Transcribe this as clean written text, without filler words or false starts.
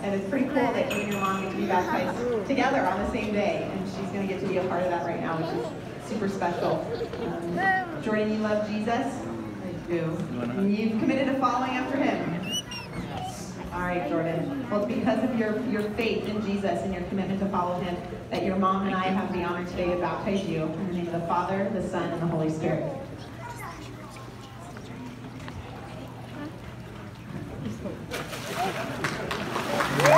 And it's pretty cool that you and your mom get to be baptized together on the same day. And she's going to get to be a part of that right now, which is super special. Jordan, you love Jesus? I do. And you've committed to following after him? All right, Jordan. Well, it's because of your faith in Jesus and your commitment to follow him that your mom and I have the honor today to baptize you in the name of the Father, the Son, and the Holy Spirit. Yeah.